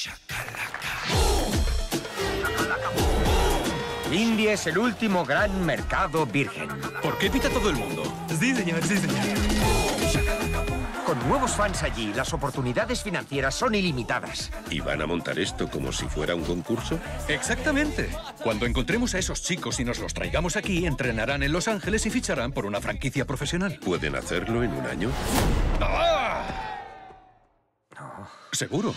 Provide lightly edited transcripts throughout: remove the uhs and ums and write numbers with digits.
India es el último gran mercado virgen. ¿Por qué pita todo el mundo? Sí, señor, sí, señor. Con nuevos fans allí, las oportunidades financieras son ilimitadas. ¿Y van a montar esto como si fuera un concurso? Exactamente. Cuando encontremos a esos chicos y nos los traigamos aquí, entrenarán en Los Ángeles y ficharán por una franquicia profesional. ¿Pueden hacerlo en un año? ¡Ah! No. ¿Seguro?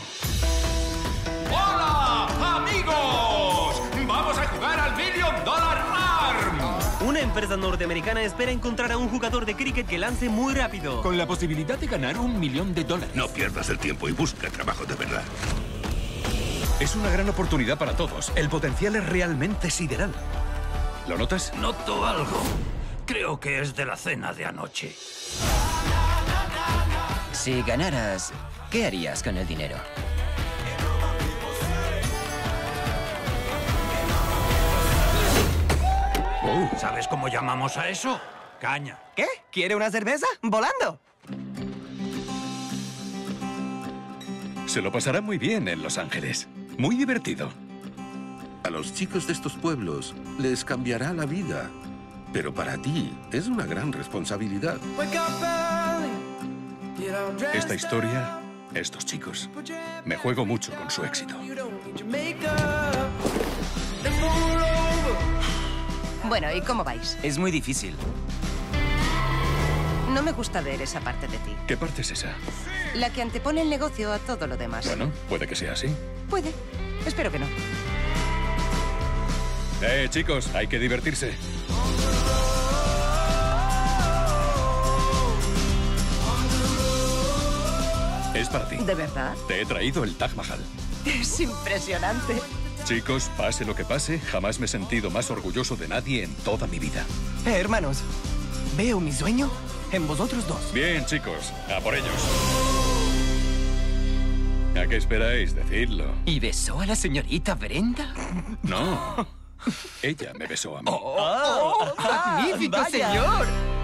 ¡Hola, amigos! ¡Vamos a jugar al $1 Million Arm! Una empresa norteamericana espera encontrar a un jugador de cricket que lance muy rápido. Con la posibilidad de ganar $1 millón. No pierdas el tiempo y busca trabajo de verdad. Es una gran oportunidad para todos. El potencial es realmente sideral. ¿Lo notas? Noto algo. Creo que es de la cena de anoche. Si ganaras, ¿qué harías con el dinero? ¿Sabes cómo llamamos a eso? Caña. ¿Qué? ¿Quiere una cerveza? ¡Volando! Se lo pasará muy bien en Los Ángeles. Muy divertido. A los chicos de estos pueblos les cambiará la vida. Pero para ti es una gran responsabilidad. Esta historia, estos chicos, me juego mucho con su éxito. Bueno, ¿y cómo vais? Es muy difícil. No me gusta ver esa parte de ti. ¿Qué parte es esa? La que antepone el negocio a todo lo demás. Bueno, puede que sea así. Puede. Espero que no. Chicos, hay que divertirse. Es para ti. ¿De verdad? Te he traído el Taj Mahal. Es impresionante. Chicos, pase lo que pase, jamás me he sentido más orgulloso de nadie en toda mi vida. Hermanos, veo mi sueño en vosotros dos. Bien, chicos, a por ellos. ¿A qué esperáis? Decidlo. ¿Y besó a la señorita Brenda? No. Ella me besó a mí. ¡Magnífico, señor!